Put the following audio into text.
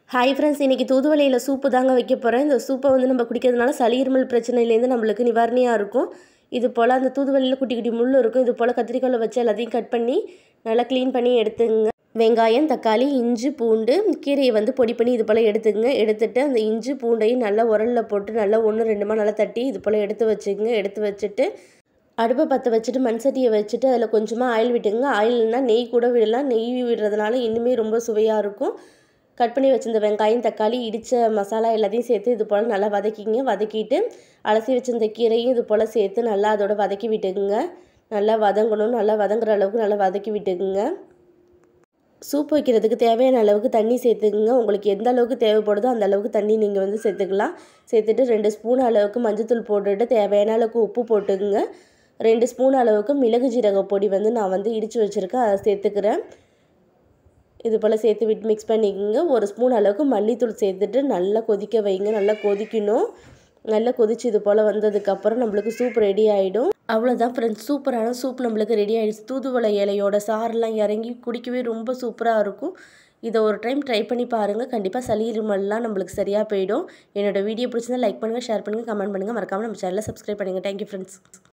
Hi friends, இன்றைக்கி தூதுவளையில் soup தாங்க வைக்க போகிறேன். இந்த சூப்பை வந்து நம்ம குடிக்கிறதுனால சளி இருமல் பிரச்சனையிலேருந்து நம்மளுக்கு நிவாரணியாக இருக்கும். இது போல் அந்த தூதுவளையில் குட்டி குட்டி முள் இருக்கும். இது போல் கத்திரிக்கோலை வச்சு எல்லாத்தையும் கட் பண்ணி நல்லா க்ளீன் பண்ணி எடுத்துங்க. வெங்காயம், தக்காளி, இஞ்சி, பூண்டு, கீரையை வந்து பொடி பண்ணி இது போல் எடுத்துக்கங்க. எடுத்துகிட்டு அந்த இஞ்சி பூண்டையும் நல்லா உரலில் போட்டு நல்லா 1-2 நல்லா தட்டி இது போல் எடுத்து வச்சுக்கோங்க. எடுத்து வச்சுட்டு அடுப்பை பற்ற வச்சுட்டு மண் சட்டியை வச்சுட்டு அதில் கொஞ்சமாக ஆயில் விட்டுங்க. ஆயில்னால் நெய் கூட விடலாம். நெய் விடுறதுனால இன்னுமே ரொம்ப சுவையாக இருக்கும். கட் பண்ணி வச்சிருந்த வெங்காயம், தக்காளி, இடித்த மசாலா எல்லாத்தையும் சேர்த்து இது போல் நல்லா வதக்கிங்க. வதக்கிட்டு அலசி வச்சிருந்த கீரையும் இது போல் சேர்த்து நல்லா அதோட வதக்கி விட்டுக்குங்க. நல்லா வதங்கணும். நல்லா வதங்குற அளவுக்கு நல்லா வதக்கி விட்டுக்குங்க. சூப் வைக்கிறதுக்கு தேவையான அளவுக்கு தண்ணி சேர்த்துக்குங்க. உங்களுக்கு எந்த அளவுக்கு தேவைப்படுதோ அந்த அளவுக்கு தண்ணி நீங்கள் வந்து சேர்த்துக்கலாம். சேர்த்துட்டு 2 ஸ்பூன் அளவுக்கு மஞ்சள்தூள் போட்டுட்டு தேவையான அளவுக்கு உப்பு போட்டுக்குங்க. 2 ஸ்பூன் அளவுக்கு மிளகு ஜீரக பொடி வந்து நான் வந்து இடித்து வச்சுருக்கேன், அதை சேர்த்துக்கிறேன். இது போல் சேர்த்து விட்டு மிக்ஸ் பண்ணிக்கோங்க. 1 ஸ்பூன் அளவுக்கு மல்லித்தூள் சேர்த்துட்டு நல்லா கொதிக்க வைங்க. நல்லா கொதிக்கணும். நல்லா கொதிச்சு இது போல் வந்ததுக்கப்புறம் நம்மளுக்கு சூப் ரெடி ஆகிடும். அவ்வளோதான் ஃப்ரெண்ட்ஸ், சூப்பரான சூப் நம்மளுக்கு ரெடி ஆகிடுச்சு. தூதுவளை இலையோட சாரெலாம் இறங்கி குடிக்கவே ரொம்ப சூப்பராக இருக்கும். இதை ஒரு டைம் ட்ரை பண்ணி பாருங்கள். கண்டிப்பாக சளி இருமல்லாம் நம்மளுக்கு சரியாக போயிடும். என்னோடய வீடியோ பிடிச்சிருந்தா லைக் பண்ணுங்கள், ஷேர் பண்ணுங்கள், கமெண்ட் பண்ணுங்கள். மறக்காமல் நம்ம சேனலை சப்ஸ்கிரைப் பண்ணுங்கள். Thank you friends.